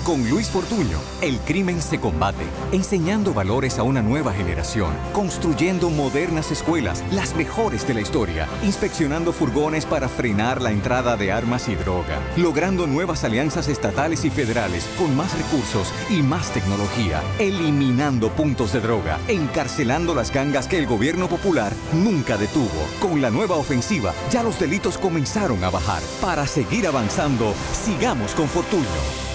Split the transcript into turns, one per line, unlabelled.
Con Luis Fortuño, el crimen se combate, enseñando valores a una nueva generación, construyendo modernas escuelas, las mejores de la historia, inspeccionando furgones para frenar la entrada de armas y droga, logrando nuevas alianzas estatales y federales con más recursos y más tecnología, eliminando puntos de droga, encarcelando las gangas que el gobierno popular nunca detuvo. Con la nueva ofensiva, ya los delitos comenzaron a bajar. Para seguir avanzando, sigamos con Fortuño.